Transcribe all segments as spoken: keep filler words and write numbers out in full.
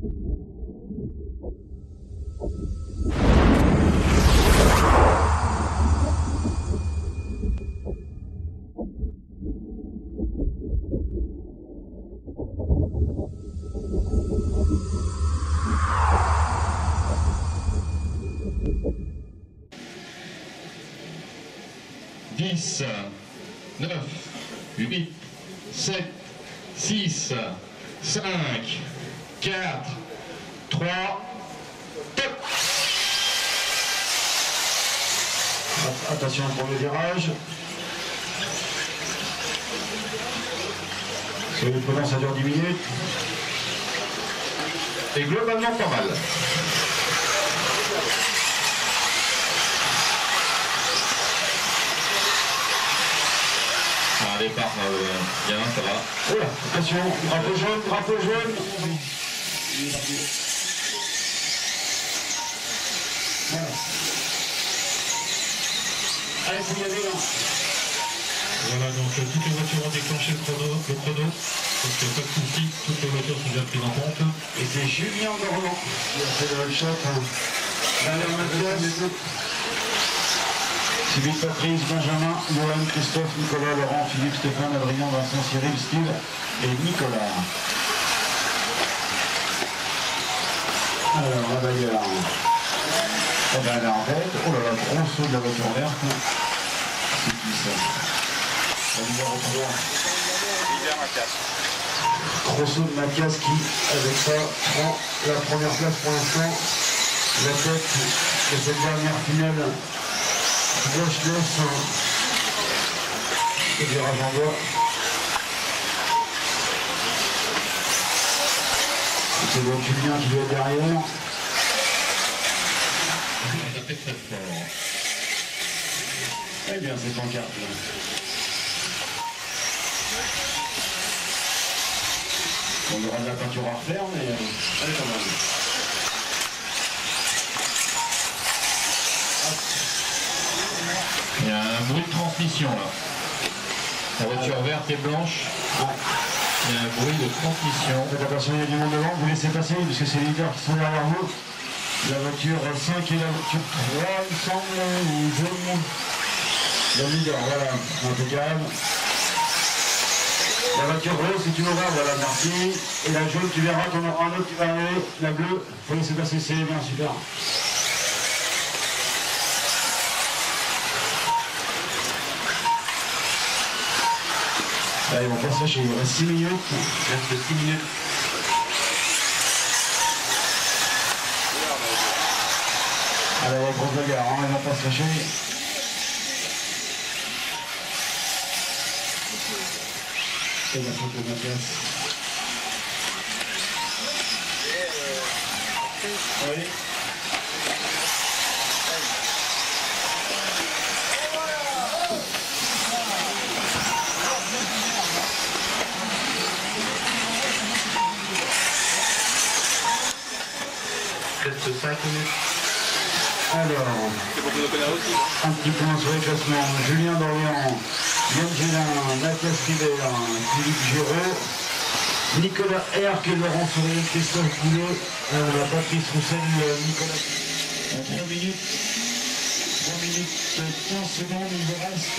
dix, neuf, huit, sept, six, cinq, quatre, trois, top. Attention au premier virage. Soyez prudents, ça dure dix minutes. Et globalement pas mal. Ah, départ, euh, bien, ça va. Oh là, attention, drapeau jaune, drapeau jaune. Voilà. Allez, faut y aller là. Voilà, donc euh, toutes les voitures ont déclenché le chrono, le chrono. Donc euh, pas de soucis, toutes les voitures sont bien prises en compte. Et c'est Julien Dormant qui a fait le shot. Derrière Mathias. Sylvie, Patrice, Benjamin, Johan, Christophe, Nicolas, Laurent, Philippe, Stéphane, Adrien, Vincent, Cyril, Steve et Nicolas. Alors, la bagarre. Eh ben, elle est en tête. Oh là là, gros saut de la voiture verte. C'est qui ça? La numéro trois. Gros saut de Mathias qui, avec ça, prend la première place pour l'instant. La tête de cette dernière finale. Gauche-laisse. Le virage en bois. C'est donc Julien qui doit être derrière. Ça fait très fort. Eh bien, c'est pancarte là. On aura de la peinture à refaire, mais elle est quand même. Il y a un bruit de transmission là. La voiture verte et blanche. Ouais. Il y a un bruit de transmission. Faites attention, il y a du monde devant, vous laissez passer, parce que c'est les leaders qui sont derrière vous. La voiture cinq et la voiture trois, il me semble, ou jaune. Le leader, voilà, impeccable. La voiture rose, c'est une aura, voilà, merci. Et la jaune, tu verras qu'on aura un autre qui va arriver. La bleue, il faut laisser passer, c'est bien, super. Allez, on passe lâcher, il reste six minutes. Il reste six minutes. Allez, on va prendre la gare, hein, elle va pas se lâcher. Et la faute de Mathias. Oui. Reste cinq minutes. Alors, un petit point sur les classements. Julien Dorian, Yann Gélin, Mathias Ribert, Philippe Giraud, Nicolas Herc et Laurent Fourier, Christophe Poulet, euh, Patrice Roussel, Nicolas. trois minutes, trois minutes, quinze secondes, il vous reste.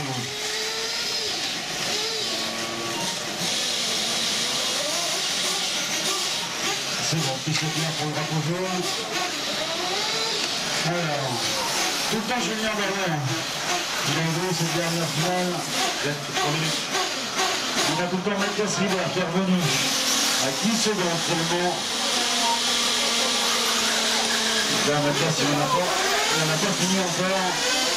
C'est bon, puis c'est bien pour le drapeau jaune. Alors, tout le temps Julien Bernard. Il a joué cette dernière finale. On a tout le temps Mathias Ribert qui est revenu à dix secondes seulement. Là, Mathias, il n'en a pas, il n'en a pas fini encore.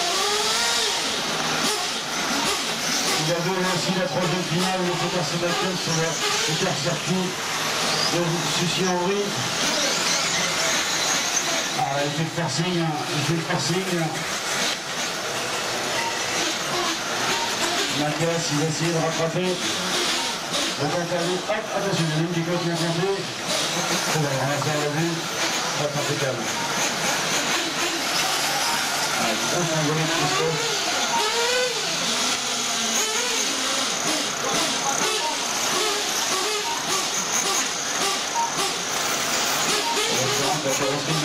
Il a donné aussi la troisième finale, le Super Sébastien sur le super circuit de Sucy-Henri. Ah, il fait le forcing, il fait le forcing. Mathias, il va essayer de rattraper. Hop, attention, il y a une qui continue à compter. On va faire la vue. Hop, impeccable. Ah, grosse envolée de Christophe. Ça fait rentrer